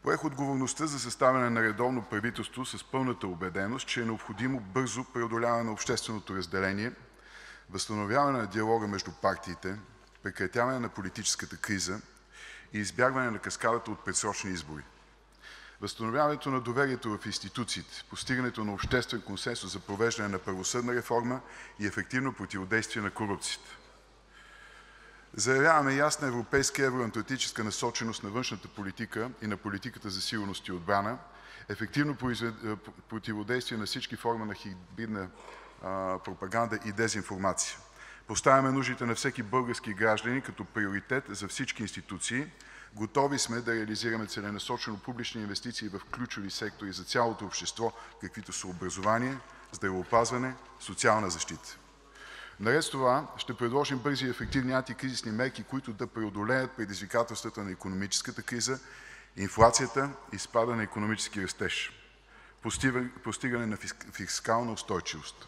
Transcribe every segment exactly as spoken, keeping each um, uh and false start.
Поех отговорността за съставяне на редовно правителство с пълната убеденост, че е необходимо бързо преодоляване на общественото разделение, възстановяване на диалога между партиите, прекратяване на политическата криза и избягване на каскадата от предсрочни избори. Възстановяването на доверието в институциите, постигането на обществен консенсус за провеждане на правосъдна реформа и ефективно противодействие на корупцията. Заявяваме ясна европейска евроатлантическа насоченост на външната политика и на политиката за сигурност и отбрана, ефективно противодействие на всички форми на хибридна пропаганда и дезинформация. Поставяме нуждите на всеки български гражданин като приоритет за всички институции. Готови сме да реализираме целенасочено публични инвестиции в ключови сектори за цялото общество, каквито са образование, здравеопазване, социална защита. Наред с това ще предложим бързи и ефективни антикризисни мерки, които да преодолеят предизвикателствата на икономическата криза, инфлацията и спада на икономически растеж, постигане на фискална устойчивост.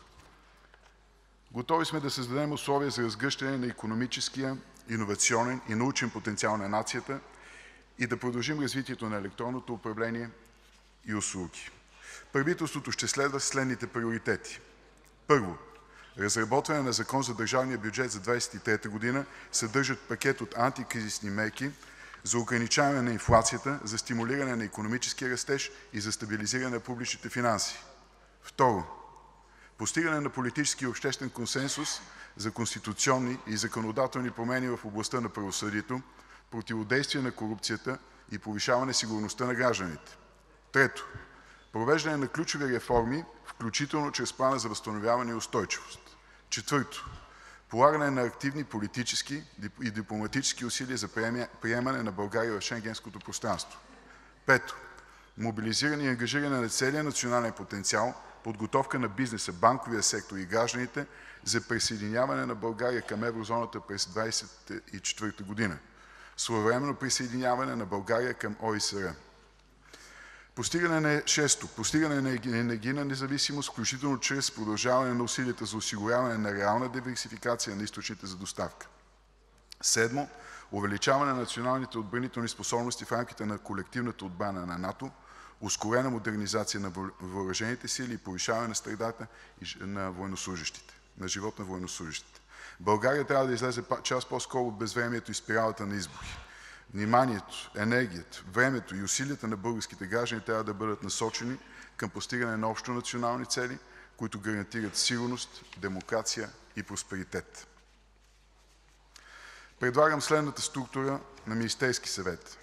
Готови сме да създадем условия за разгръщане на икономическия, иновационен и научен потенциал на нацията и да продължим развитието на електронното управление и услуги. Правителството ще следва следните приоритети. Първо, разработване на закон за държавния бюджет за две хиляди двадесет и трета година съдържат пакет от антикризисни мерки за ограничаване на инфлацията, за стимулиране на икономическия растеж и за стабилизиране на публичните финанси. Второ, постигане на политически и обществен консенсус за конституционни и законодателни промени в областта на правосъдието, противодействие на корупцията и повишаване сигурността на гражданите. Трето, провеждане на ключови реформи, включително чрез плана за възстановяване и устойчивост. Четвърто, полагане на активни политически и дипломатически усилия за приемане на България в Шенгенското пространство. Пето, мобилизиране и ангажиране на целия национален потенциал, подготовка на бизнеса, банковия сектор и гражданите за присъединяване на България към еврозоната през две хиляди двадесет и четвърта година. Своевременно присъединяване на България към О И С Р. Постигане на шесто, постигане на енергийна независимост, включително чрез продължаване на усилията за осигуряване на реална диверсификация на източните за доставка. Седмо, увеличаване на националните отбранителни способности в рамките на колективната отбрана на НАТО, ускорена модернизация на въоръжените сили и повишаване на средата на военнослужещите, на живот на военнослужещите. България трябва да излезе час по-скоро от безвремието и спиралата на избори. Вниманието, енергията, времето и усилията на българските граждани трябва да бъдат насочени към постигане на общо национални цели, които гарантират сигурност, демокрация и просперитет. Предлагам следната структура на Министерски съвет.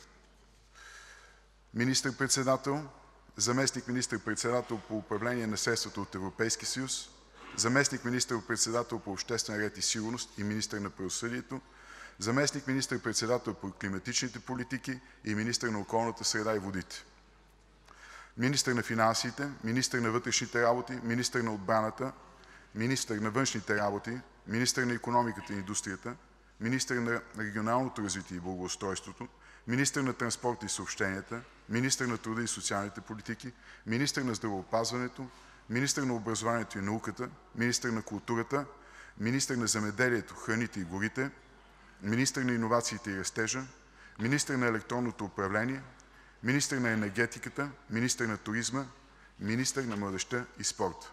Министър-председател, заместник министър-председател по управление на средствата от Европейския съюз, заместник министър-председател по обществен ред и сигурност и министър на правосъдието, заместник министър-председател по климатичните политики и министър на околната среда и водите. Министър на финансите, министър на вътрешните работи, министър на отбраната, министър на външните работи, министър на икономиката и индустрията, министър на регионалното развитие и благоустройството, министър на транспорта и съобщенията, министър на труда и социалните политики, министър на здравеопазването, министър на образованието и науката, министър на културата, министър на земеделието, храните и горите, министър на иновациите и растежа, министър на електронното управление, министър на енергетиката, министър на туризма, министър на младежта и спорта.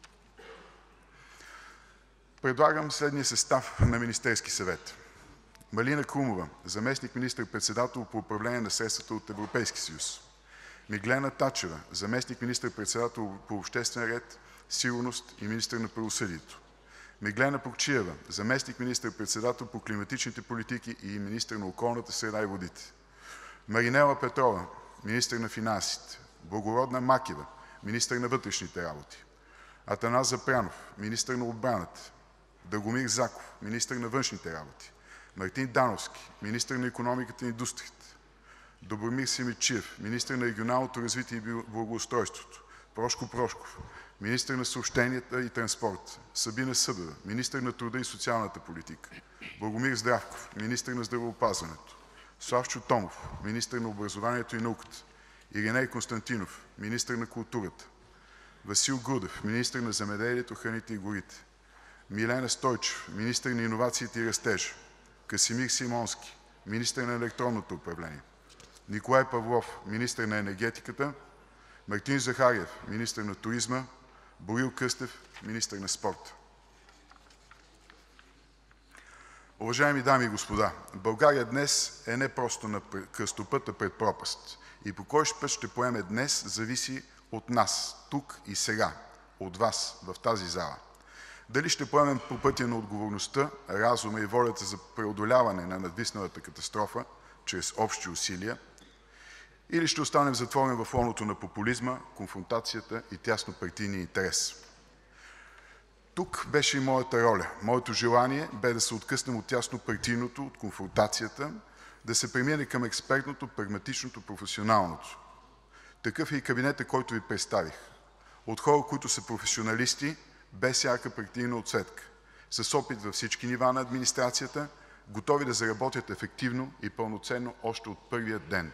Предлагам следния състав на Министерски съвет. Малина Крумова, заместник министър-председател по управление на средствата от Европейския съюз. Миглена Тачева, заместник министър-председател по обществен ред, сигурност и министър на правосъдието. Миглена Плугчиева, заместник министър-председател по климатичните политики и министър на околната среда и водите. Маринела Петрова, министър на финансите. Благородна Макева, министър на вътрешните работи. Атанас Запрянов, министър на отбраната. Драгомир Заков, министър на външните работи. Мартин Дановски, министър на икономиката и индустрията. Добромир Симидчиев, министър на регионалното развитие и благоустройството. Прошко Прошков, министър на съобщенията и транспорта. Сабина Събева, министър на труда и социалната политика. Благомир Здравков, министър на здравеопазването. Славчо Томов, министър на образованието и науката. Ириней Константинов, министър на културата. Васил Грудев, министър на земеделието, храните и горите. Милена Стойчев, министър на иновациите и растежа. Красимир Симонски, министър на електронното управление. Николай Павлов, министър на енергетиката, Мартин Захариев, министър на туризма, Борил Кръстев, министър на спорта. Уважаеми дами и господа, България днес е не просто на кръстопътя пред пропаст. И по кой път ще поеме днес, зависи от нас, тук и сега, от вас, в тази зала. Дали ще поемем по пътя на отговорността, разума и волята за преодоляване на надвисналата катастрофа, чрез общи усилия, или ще останем затворени в лоното на популизма, конфронтацията и тяснопартийния интерес. Тук беше и моята роля. Моето желание бе да се откъснем от тяснопартийното, от конфронтацията, да се премине към експертното, прагматичното, професионалното. Такъв е и кабинета, който ви представих. От хора, които са професионалисти, без ярка партийна отцветка, с опит във всички нива на администрацията, готови да заработят ефективно и пълноценно още от първия ден.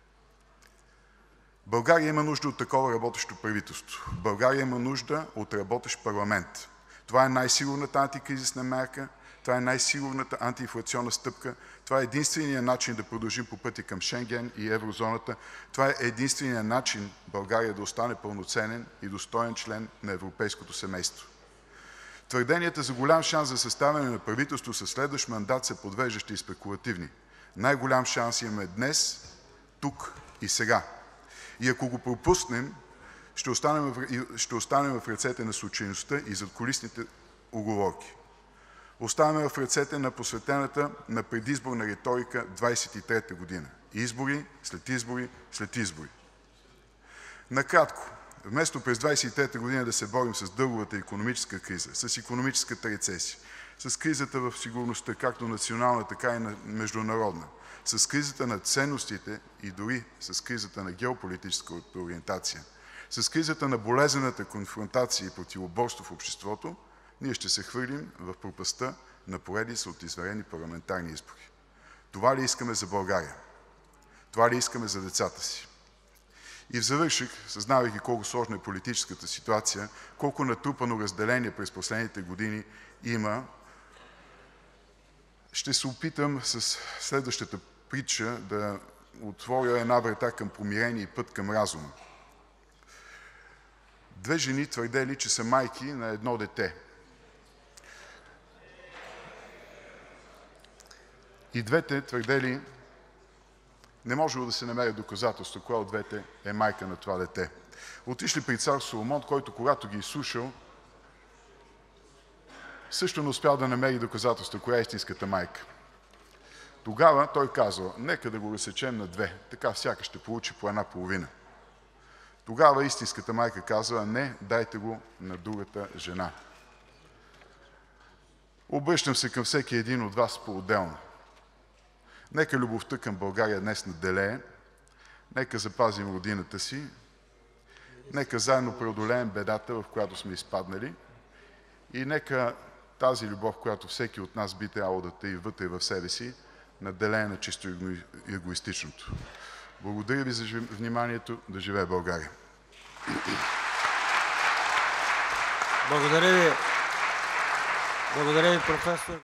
България има нужда от такова работещо правителство. България има нужда от работещ парламент. Това е най-сигурната антикризисна мярка, това е най-сигурната антиинфлационна стъпка, това е единственият начин да продължим по пътя към Шенген и еврозоната, това е единственият начин България да остане пълноценен и достоен член на европейското семейство. Твърденията за голям шанс за съставяне на правителство със следващ мандат са подвеждащи и спекулативни. Най-голям шанс имаме днес, тук и сега. И ако го пропуснем, ще останем в, ще останем в ръцете на случайността и задкулисните уговорки. Оставаме в ръцете на посветената на предизборна риторика двадесет и трета година. Избори, след избори, след избори. Накратко, вместо през двадесет и трета година да се борим с дълговата икономическа криза, с икономическата рецесия, с кризата в сигурността, както национална, така и международна, с кризата на ценностите и дори с кризата на геополитическата ориентация, с кризата на болезнената конфронтация и противоборство в обществото, ние ще се хвърлим в пропастта на поредица от извънредни парламентарни избори. Това ли искаме за България? Това ли искаме за децата си? И в завършек, съзнавайки колко сложна е политическата ситуация, колко натрупано разделение през последните години има, ще се опитам с следващата притча да отворя една врата към помирение и път към разума. Две жени твърдели, че са майки на едно дете. И двете твърдели, не можело да се намери доказателство, коя от двете е майка на това дете. Отишли при цар Соломон, който когато ги изслушал, също не успял да намери доказателство, коя е истинската майка. Тогава той казал, нека да го разсечем на две, така всяка ще получи по една половина. Тогава истинската майка казва, не, дайте го на другата жена. Обръщам се към всеки един от вас по-отделно. Нека любовта към България днес наделее, нека запазим родината си, нека заедно преодолеем бедата, в която сме изпаднали и нека тази любов, която всеки от нас би трябвало да тъй вътре в себе си, наделее на чисто егоистичното. Благодаря ви за вниманието. Да живее България! Благодаря ви, благодаря ви, професор.